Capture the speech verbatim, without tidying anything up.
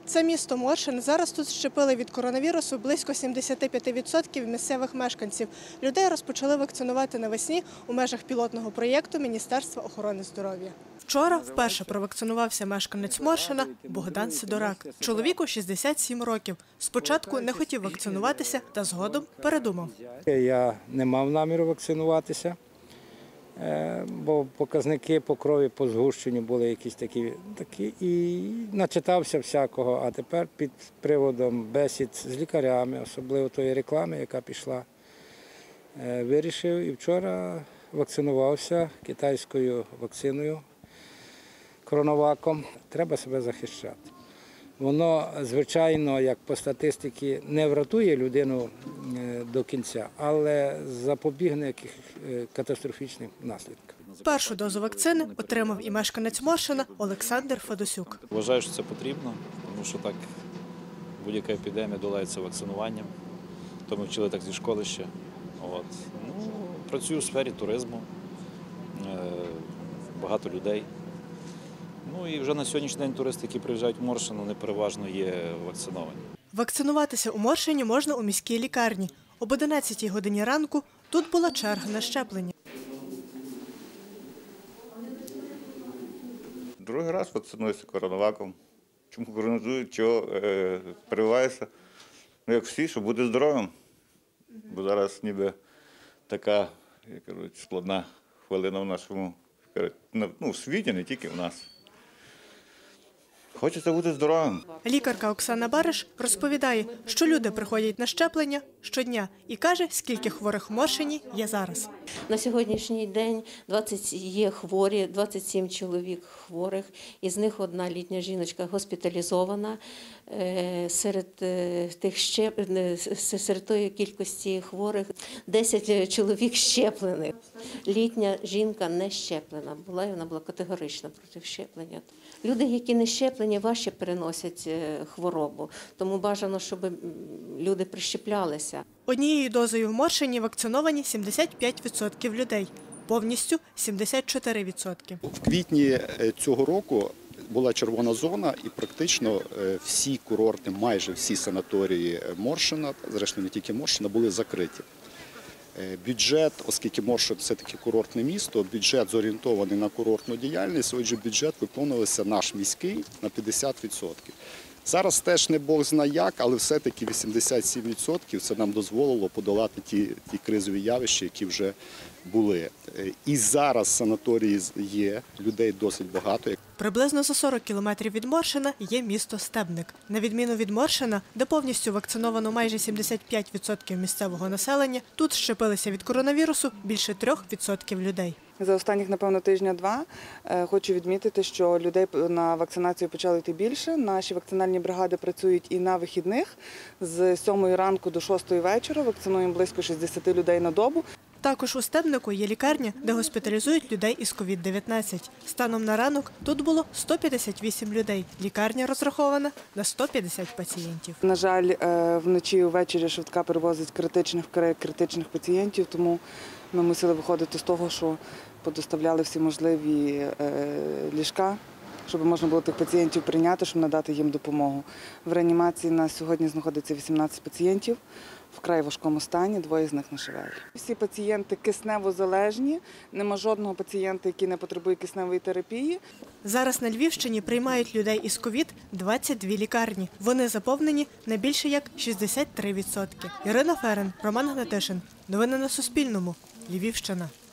Це місто Моршин. Зараз тут щепили від коронавірусу близько сімдесят п'ять відсотків місцевих мешканців. Людей розпочали вакцинувати навесні у межах пілотного проєкту Міністерства охорони здоров'я. Вчора вперше провакцинувався мешканець Моршина Богдан Сидорак. Чоловіку шістдесят сім років. Спочатку не хотів вакцинуватися, та згодом передумав. Я не мав наміру вакцинуватися, бо показники по крові, по згущенню були якісь такі, такі і начитався всякого. А тепер під приводом бесід з лікарями, особливо тої реклами, яка пішла, вирішив і вчора вакцинувався китайською вакциною, коронаваком. Треба себе захищати. Воно, звичайно, як по статистиці, не врятує людину до кінця, але запобігне яких катастрофічним наслідкам. Першу дозу вакцини отримав і мешканець Моршина Олександр Федосюк. Вважаю, що це потрібно, тому що так будь-яка епідемія долається вакцинуванням. То ми вчили так зі школи ще. От. Ну, працюю в сфері туризму, багато людей. Ну і вже на сьогоднішній день туристи, які приїжджають в Моршин, вони переважно є вакциновані. Вакцинуватися у Моршині можна у міській лікарні. Об одинадцятій годині ранку тут була черга на щеплення. Другий раз вакцинуюся коронаваком. Чому коронавірус, чого е, прививаюся? Ну, як всі, щоб бути здоровим. Бо зараз ніби така, як кажуть, складна хвилина в нашому, ну, в світі, не тільки в нас. Хочеться бути здоровим. Лікарка Оксана Бариш розповідає, що люди приходять на щеплення щодня і каже, скільки хворих в Моршині є зараз. На сьогоднішній день двадцять є хворі, двадцять сім чоловік хворих, із них одна літня жіночка госпіталізована. Серед тих щеп... серед тої кількості хворих десять чоловік щеплених. Літня жінка не щеплена була, і вона була категорично проти щеплення. Люди, які не щеплені, важче переносять хворобу, тому бажано, щоб люди прищеплялися. Однією дозою в Моршині вакциновані сімдесят п'ять відсотків людей, повністю сімдесят чотири відсотки. В квітні цього року була червона зона і практично всі курорти, майже всі санаторії Моршина, зрештою не тільки Моршина, були закриті. Бюджет, оскільки Моршин – це таке курортне місто, бюджет зорієнтований на курортну діяльність, отже, бюджет виконувався наш міський на п'ятдесят відсотків. Зараз теж не Бог знає як, але все-таки вісімдесят сім відсотків це нам дозволило подолати ті, ті кризові явища, які вже були. І зараз санаторії є, людей досить багато. Приблизно за сорок кілометрів від Моршина є місто Стебник. На відміну від Моршина, де повністю вакциновано майже сімдесят п'ять відсотків місцевого населення, тут щепилися від коронавірусу більше трьох відсотків людей. За останніх, напевно, тижня-два хочу відмітити, що людей на вакцинацію почали йти більше. Наші вакцинальні бригади працюють і на вихідних. З сьомої ранку до шостої вечора вакцинуємо близько шістдесят людей на добу. Також у Стебнику є лікарня, де госпіталізують людей із ковід дев'ятнадцять. Станом на ранок тут було сто п'ятдесят вісім людей. Лікарня розрахована на сто п'ятдесят пацієнтів. На жаль, вночі і ввечері швидка перевозить критичних, критичних пацієнтів, тому ми мусили виходити з того, що подоставляли всі можливі ліжка, щоб можна було тих пацієнтів прийняти, щоб надати їм допомогу. В реанімації на сьогодні знаходиться вісімнадцять пацієнтів, в вкрай важкому стані, двоє з них на ШВЛ. Всі пацієнти кисневозалежні, нема жодного пацієнта, який не потребує кисневої терапії. Зараз на Львівщині приймають людей із ковід двадцять дві лікарні. Вони заповнені на більше як шістдесят три відсотки. Ірина Ферен, Роман Гнатишин. Новини на Суспільному. Львівщина.